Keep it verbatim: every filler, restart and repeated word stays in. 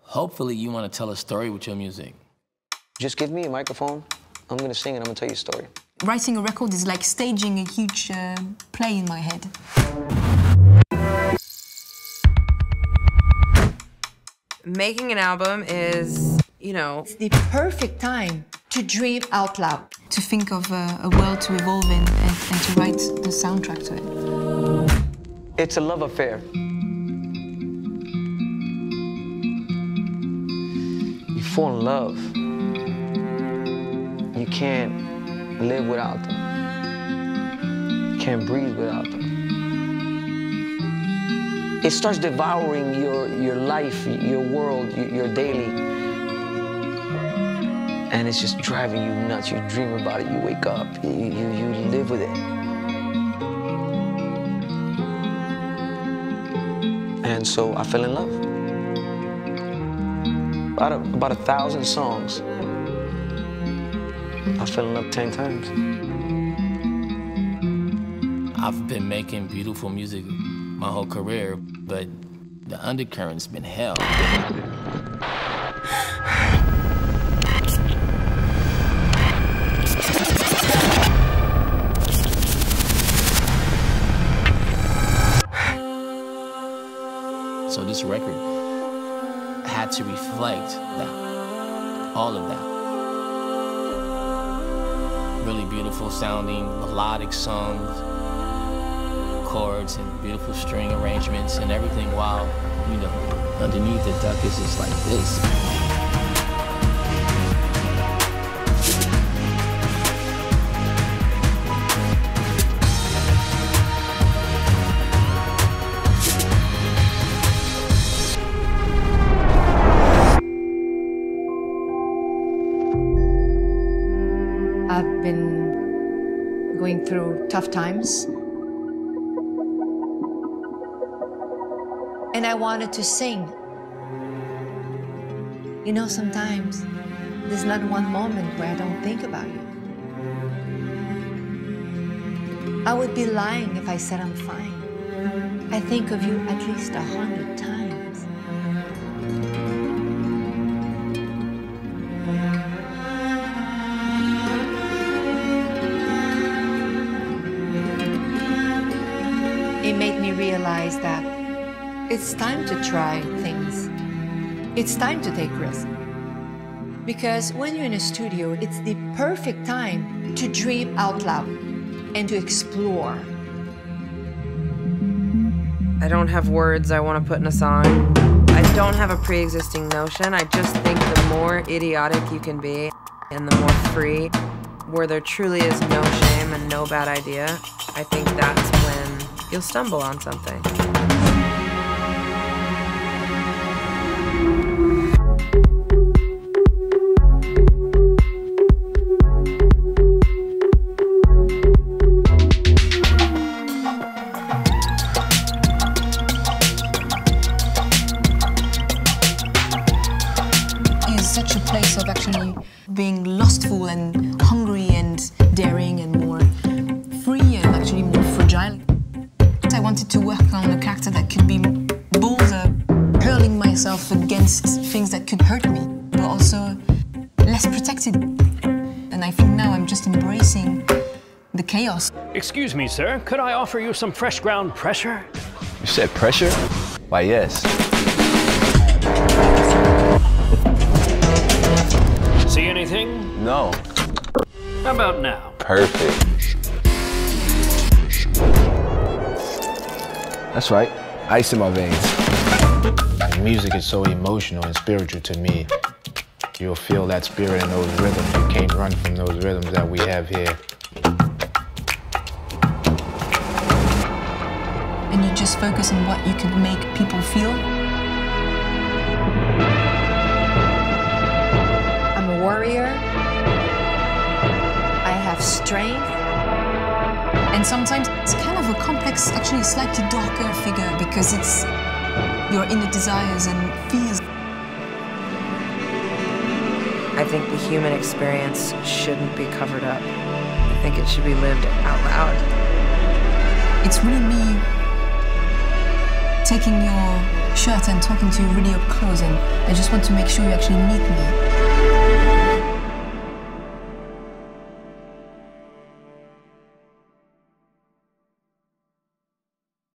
Hopefully you want to tell a story with your music. Just give me a microphone, I'm gonna sing and I'm gonna tell you a story. Writing a record is like staging a huge uh, play in my head. Making an album is, you know... It's the perfect time to dream out loud. To think of uh, a world to evolve in and, and to write the soundtrack to it. It's a love affair. You fall in love. You can't live without them. You can't breathe without them. It starts devouring your, your life, your world, your, your daily. And it's just driving you nuts. You dream about it, you wake up, you, you, you live with it. And so I fell in love. About a, about a thousand songs. I fell in love ten times. I've been making beautiful music my whole career, but the undercurrent's been hell. So this record had to reflect that, all of that. Really beautiful sounding, melodic songs, chords and beautiful string arrangements and everything, while, you know, underneath the duck is just like this. I've been going through tough times. And I wanted to sing. You know, sometimes there's not one moment where I don't think about you. I would be lying if I said I'm fine. I think of you at least a hundred times. It made me realize that it's time to try things. It's time to take risks. Because when you're in a studio, it's the perfect time to dream out loud and to explore. I don't have words I want to put in a song. I don't have a pre-existing notion. I just think the more idiotic you can be and the more free, where there truly is no shame and no bad idea, I think that's when you'll stumble on something. It's such a place of actually being lustful and hungry and daring and more free and actually more fragile. I wanted to work on a character that could be bolder, hurling myself against things that could hurt me, but also less protected. And I think now I'm just embracing the chaos. Excuse me, sir. Could I offer you some fresh ground pressure? You said pressure? Why, yes. See anything? No. How about now? Perfect. That's right. Ice in my veins. Music is so emotional and spiritual to me. You'll feel that spirit in those rhythms. You can't run from those rhythms that we have here. And you just focus on what you could make people feel. I'm a warrior. I have strength. And sometimes it's kind of a complex, actually slightly darker figure because it's your inner desires and fears. I think the human experience shouldn't be covered up. I think it should be lived out loud. It's really me taking your shirt and talking to you really up close, and I just want to make sure you actually meet me.